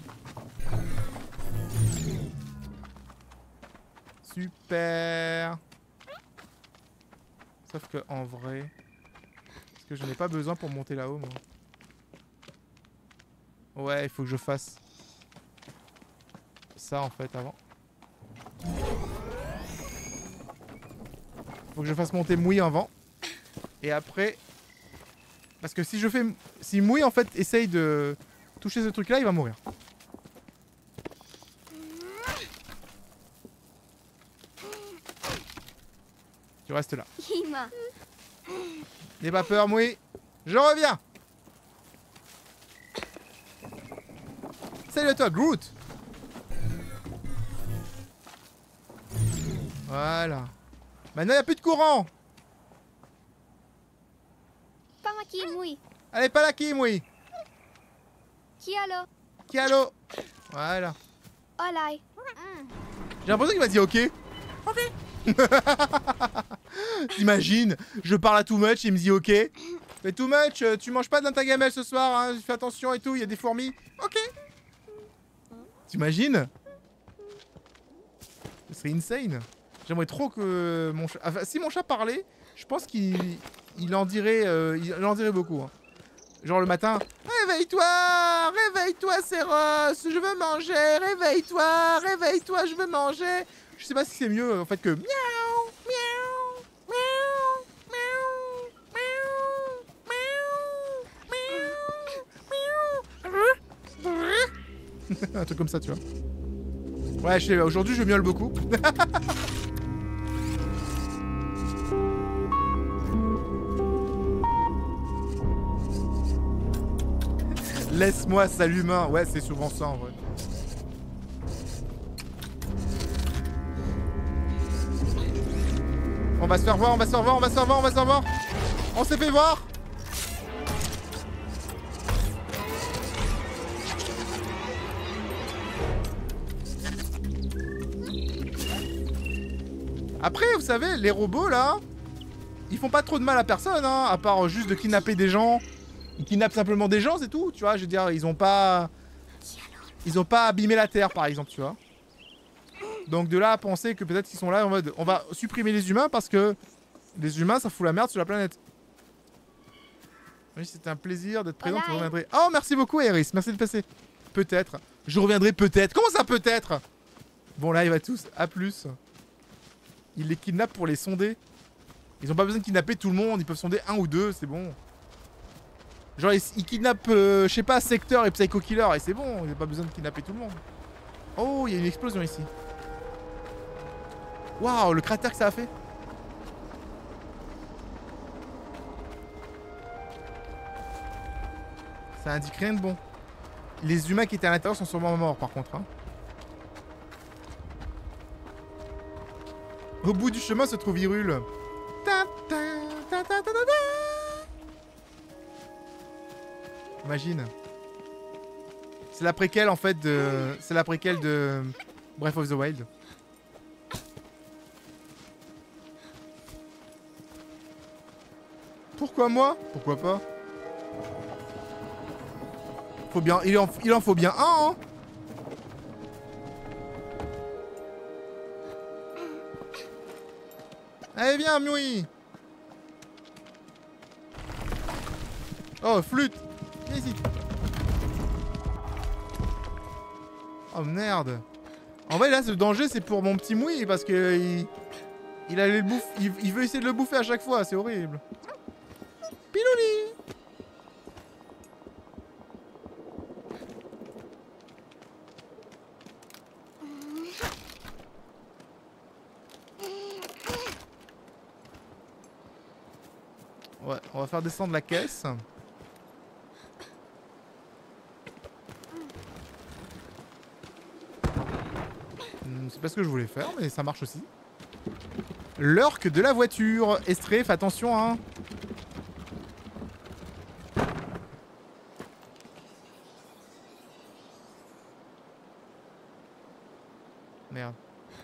Super. Sauf que en vrai, parce que je n'ai pas besoin pour monter là-haut moi. Ouais, il faut que je fasse ça en fait avant. Faut que je fasse monter Mouille avant. Et après... Parce que si je fais... Si Mouille en fait essaye de toucher ce truc là, il va mourir. Tu restes là.
Ima.
N'aie pas peur Mouille. Je reviens. Salut à toi Groot. Voilà. Maintenant il n'y a plus de courant.
Pamaki Mui.
Allez, pas la Kim, oui.
Kialo.
Kialo. Voilà.
Olai.
J'ai l'impression qu'il m'a dit ok. Ok. T'imagines, je parle à Too Much, il me dit ok. Mais Too Much, euh, tu manges pas de ta gamelle ce soir, hein, fais attention et tout, il y a des fourmis. Ok. T'imagines? Ce serait insane. J'aimerais trop que mon chat... Enfin, si mon chat parlait, je pense qu'il il en dirait, euh, il en dirait beaucoup. Hein. Genre le matin, hey, réveille-toi, réveille-toi, Céros, je veux manger, réveille-toi, réveille-toi, je veux manger. Je sais pas si c'est mieux en fait que miaou, miaou, miaou, miaou, miaou, miaou, miaou. Un truc comme ça, tu vois. Ouais, je sais, aujourd'hui je miaule beaucoup. Laisse-moi, sale humain. Ouais, c'est souvent ça en vrai. On va se faire voir, on va se faire voir, on va se faire voir, on va se faire voir. On s'est fait voir. Après, vous savez, les robots là, ils font pas trop de mal à personne, hein, à part juste de kidnapper des gens. Ils kidnappent simplement des gens, c'est tout, tu vois. Je veux dire, ils ont pas... Ils ont pas abîmé la Terre, par exemple, tu vois. Donc de là à penser que peut-être qu'ils sont là en mode... On va supprimer les humains parce que... Les humains, ça fout la merde sur la planète. Oui, c'était un plaisir d'être présent, tu reviendrais. Oh, merci beaucoup, Eris, merci de passer. Peut-être. Je reviendrai peut-être. Comment ça, peut-être? Bon, là, il va tous. À plus. Ils les kidnappent pour les sonder. Ils ont pas besoin de kidnapper tout le monde, ils peuvent sonder un ou deux, c'est bon. Genre, ils, ils kidnappent, euh, je sais pas, Secteur et Psycho Killer, et c'est bon, ils n'ont pas besoin de kidnapper tout le monde. Oh, il y a une explosion ici. Waouh, le cratère que ça a fait. Ça indique rien de bon. Les humains qui étaient à l'intérieur sont sûrement morts, par contre. Hein. Au bout du chemin se trouve Hyrule. Ta, ta, ta, ta, ta, ta, ta. Imagine. C'est la préquelle en fait de... C'est la préquelle de... Breath of the Wild. Pourquoi moi? Pourquoi pas? Faut bien... Il en, il en faut bien un, hein. Allez, viens, Mui. Oh, flûte. Viens ici. Oh, merde. En vrai, là, le danger, c'est pour mon petit Mui, parce que... Il, il, a le bouffe, il, il veut essayer de le bouffer à chaque fois, c'est horrible. Pilouli. Ouais, on va faire descendre la caisse. Hmm, c'est pas ce que je voulais faire, mais ça marche aussi. L'orque de la voiture. Estrée, fais attention, hein. Merde.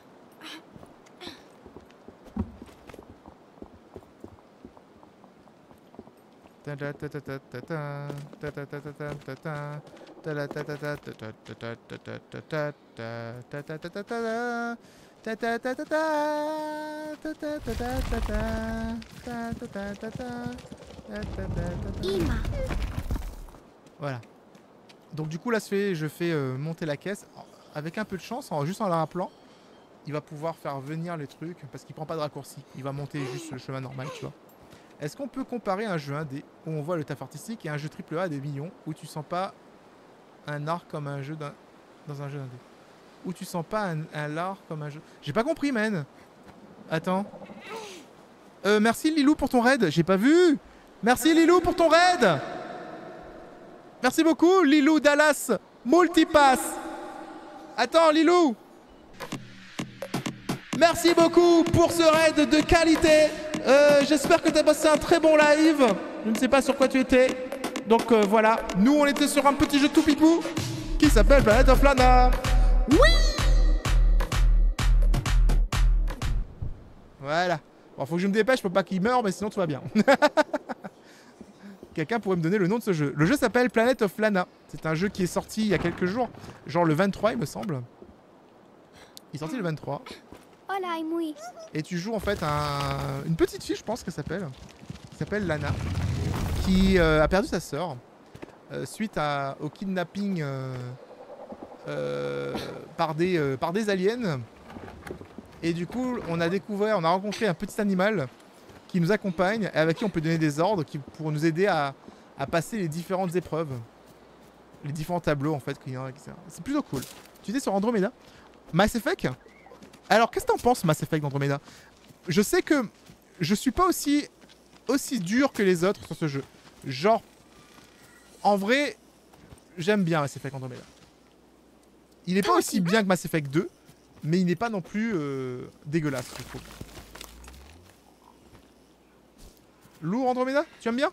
Voilà. Donc du coup là je fais euh, monter la caisse avec un peu de chance, en, juste en la rappelant. Il va pouvoir faire venir les trucs parce qu'il prend pas de raccourci. Il va monter juste le chemin normal, tu vois. Est-ce qu'on peut comparer un jeu indé où on voit le taf artistique et un jeu triple A des millions où tu sens pas un art comme un jeu d'un... dans un jeu indé? Où tu sens pas un, un art comme un jeu... J'ai pas compris, man. Attends. Euh, merci Lilou pour ton raid. J'ai pas vu. Merci Lilou pour ton raid. Merci beaucoup Lilou Dallas Multipass. Attends Lilou. Merci beaucoup pour ce raid de qualité. Euh, J'espère que tu as passé un très bon live. Je ne sais pas sur quoi tu étais. Donc euh, voilà. Nous, on était sur un petit jeu tout pipou qui s'appelle Planet of Lana. Oui. Voilà. Bon, faut que je me dépêche pour pas qu'il meure, mais sinon tout va bien. Quelqu'un pourrait me donner le nom de ce jeu. Le jeu s'appelle Planet of Lana. C'est un jeu qui est sorti il y a quelques jours. Genre le vingt-trois, il me semble. Il est sorti le vingt-trois.
Hola, Mui.
Et tu joues en fait un... une petite fille, je pense qu'elle s'appelle. Qui s'appelle Lana. Qui euh, a perdu sa sœur. euh, suite à, au kidnapping euh, euh, par, des, euh, par des aliens. Et du coup, on a découvert, on a rencontré un petit animal qui nous accompagne et avec qui on peut donner des ordres qui, pour nous aider à, à passer les différentes épreuves. Les différents tableaux en fait. C'est plutôt cool. Tu dis sur Andromeda. Mass Effect. Alors, qu'est-ce que t'en penses, Mass Effect d'Andromeda? Je sais que je suis pas aussi, aussi dur que les autres sur ce jeu. Genre, en vrai, j'aime bien Mass Effect Andromeda. Il est pas aussi bien que Mass Effect deux, mais il n'est pas non plus euh, dégueulasse, je trouve. Lourd Andromeda, tu aimes bien?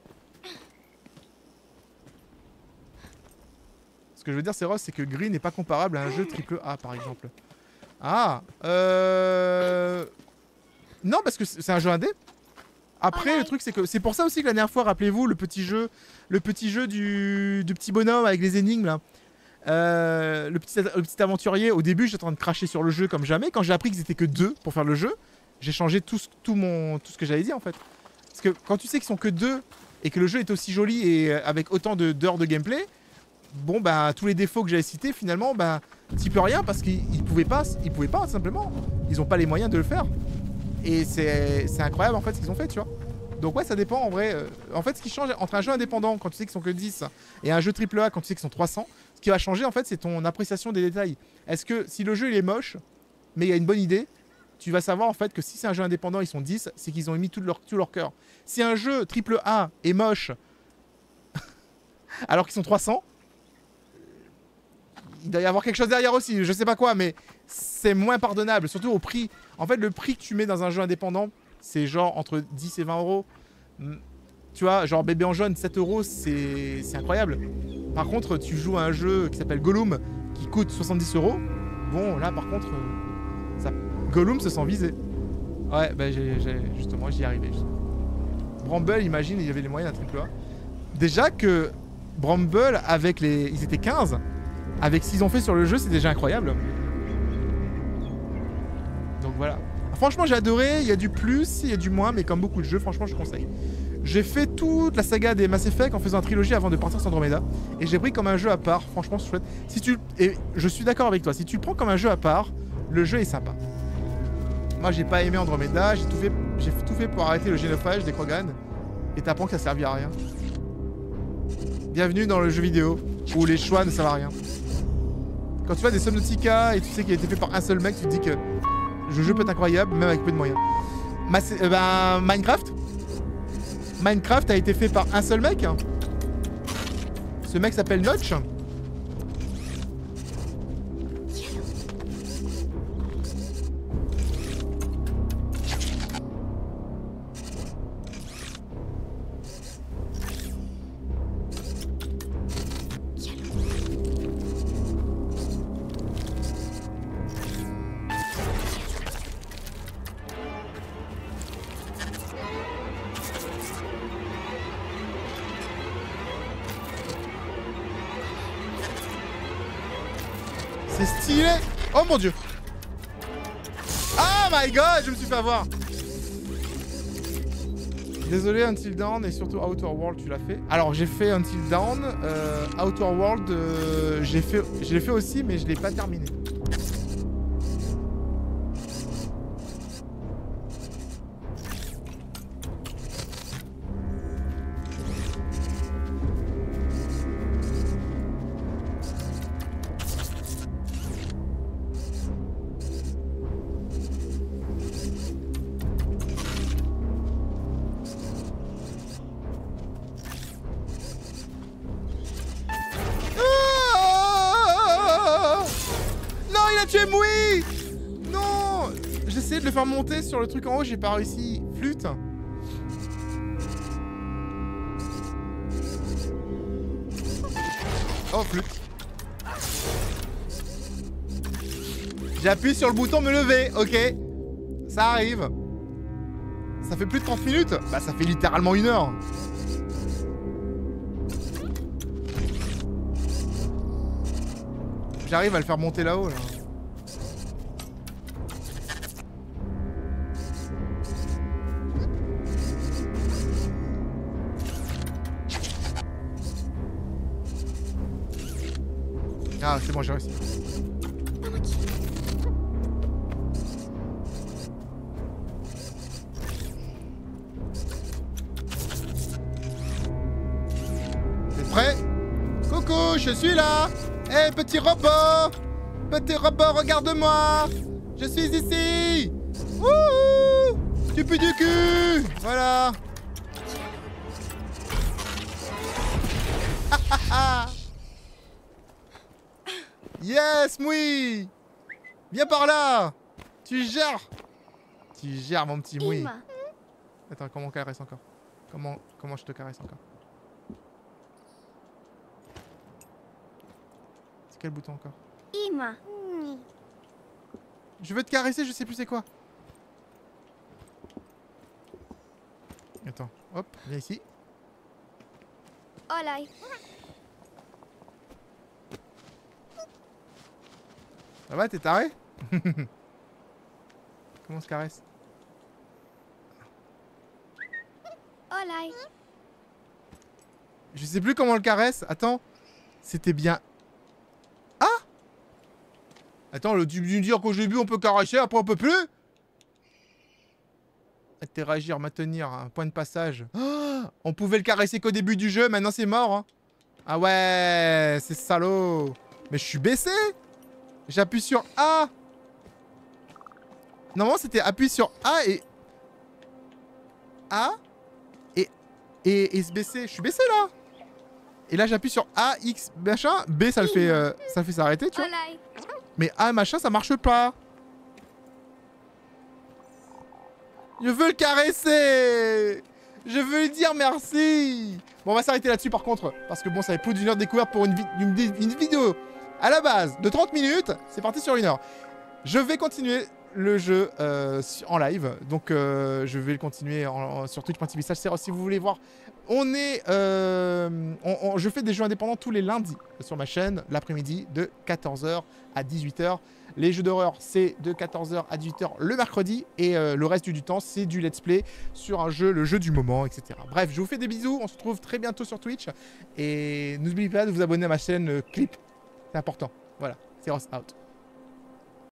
Ce que je veux dire, c'est Ross, c'est que Green n'est pas comparable à un jeu triple A, par exemple. Ah, euh... Non, parce que c'est un jeu indé. Après, le truc, c'est que c'est pour ça aussi que la dernière fois, rappelez-vous, le petit jeu, le petit jeu du, du petit bonhomme avec les énigmes, là. Euh, le, petit, le petit aventurier, au début, j'étais en train de cracher sur le jeu comme jamais. Quand j'ai appris qu'ils étaient que deux pour faire le jeu, j'ai changé tout ce, tout mon, tout ce que j'avais dit, en fait. Parce que quand tu sais qu'ils sont que deux et que le jeu est aussi joli et avec autant d'heures de, de gameplay, bon, bah, tous les défauts que j'avais cités, finalement, bah, t'y peux rien parce qu'ils pouvaient pas, ils pouvaient pas, simplement. Ils ont pas les moyens de le faire. Et c'est incroyable, en fait, ce qu'ils ont fait, tu vois. Donc, ouais, ça dépend, en vrai. Euh, en fait, ce qui change entre un jeu indépendant, quand tu sais qu'ils sont que dix, et un jeu triple A, quand tu sais qu'ils sont trois cents, ce qui va changer, en fait, c'est ton appréciation des détails. Est-ce que, si le jeu, il est moche, mais il y a une bonne idée, tu vas savoir, en fait, que si c'est un jeu indépendant, ils sont dix, c'est qu'ils ont mis tout leur, tout leur cœur. Si un jeu triple A est moche, alors qu'ils sont trois cents, il doit y avoir quelque chose derrière aussi, je sais pas quoi, mais c'est moins pardonnable, surtout au prix. En fait, le prix que tu mets dans un jeu indépendant, c'est genre entre dix et vingt euros. Tu vois, genre Bébé en jaune, sept euros, c'est incroyable. Par contre, tu joues à un jeu qui s'appelle Gollum, qui coûte soixante-dix euros. Bon, là, par contre, ça... Gollum se sent visé. Ouais, bah, j'ai justement, j'y arrivais. Bramble, imagine, il y avait les moyens d'un triple A. Déjà que Bramble, avec les... Ils étaient quinze. Avec ce qu'ils ont fait sur le jeu, c'est déjà incroyable. Donc voilà. Franchement, j'ai adoré. Il y a du plus, il y a du moins, mais comme beaucoup de jeux, franchement, je conseille. J'ai fait toute la saga des Mass Effect en faisant une trilogie avant de partir sur Andromeda. Et j'ai pris comme un jeu à part. Franchement, c'est chouette. Si tu... Et je suis d'accord avec toi. Si tu le prends comme un jeu à part, le jeu est sympa. Moi, j'ai pas aimé Andromeda. J'ai tout fait... j'ai tout fait pour arrêter le génophage des Krogan. Et t'apprends que ça servait à rien. Bienvenue dans le jeu vidéo où les choix ne servent à rien. Quand tu vois des Subnautica et tu sais qu'il a été fait par un seul mec, tu te dis que le jeu peut être incroyable, même avec peu de moyens. Mas euh, bah, Minecraft Minecraft a été fait par un seul mec. Ce mec s'appelle Notch. C'est stylé. Oh mon dieu. Oh my god, je me suis fait avoir. Désolé, Until Dawn et surtout Outer World, tu l'as fait. Alors j'ai fait Until Dawn, euh, Outer World, euh, j'ai fait, je l'ai fait aussi, mais je l'ai pas terminé. Tu Moui. Non. J'essayais de le faire monter sur le truc en haut, j'ai pas réussi. Flûte. Oh, flûte. J'appuie sur le bouton me lever, ok. Ça arrive. Ça fait plus de trente minutes. Bah ça fait littéralement une heure. J'arrive à le faire monter là-haut là. Ah, c'est bon, j'ai réussi. T'es prêt? Coucou, je suis là. Hé, hey, petit robot. Petit robot, regarde-moi. Je suis ici. Wouhou. Tu pues du cul. Voilà. Yes, Moui. Viens par là. Tu gères. Tu gères, mon petit Moui.
Ima.
Attends, comment on caresse encore? Comment, comment je te caresse encore? C'est quel bouton encore?
Ima.
Je veux te caresser, je sais plus c'est quoi. Attends, hop, viens ici.
Olai.
Ça va, t'es taré? Comment on se caresse?
Olai.
Je sais plus comment on le caresse. Attends, c'était bien. Ah! Attends, le tu me dire qu'au début on peut caresser, après on peut plus? Interagir, maintenir, un point de passage. Oh, on pouvait le caresser qu'au début du jeu, maintenant c'est mort. Hein. Ah ouais, c'est salaud. Mais je suis baissé. J'appuie sur A. Normalement c'était appuie sur A et... A et... Et, et se baisser. Je suis baissé là. Et là j'appuie sur A, X, machin. B ça le fait, euh, ça le fait s'arrêter, tu vois.
Olai.
Mais A machin ça marche pas. Je veux le caresser. Je veux lui dire merci. Bon on va s'arrêter là-dessus par contre. Parce que bon ça fait plus d'une heure de découverte pour une, vi une, une vidéo à la base de trente minutes. C'est parti sur une heure. Je vais continuer le jeu euh, en live. Donc euh, je vais le continuer en, en, sur twitch point t v slash si vous voulez voir. On est... Euh, on, on, je fais des jeux indépendants tous les lundis sur ma chaîne, l'après-midi, de quatorze heures à dix-huit heures. Les jeux d'horreur, c'est de quatorze heures à dix-huit heures le mercredi. Et euh, le reste du temps, c'est du let's play sur un jeu, le jeu du moment, et cetera. Bref, je vous fais des bisous. On se retrouve très bientôt sur Twitch. Et n'oubliez pas de vous abonner à ma chaîne euh, Clip. C'est important. Voilà, c'est Ross out.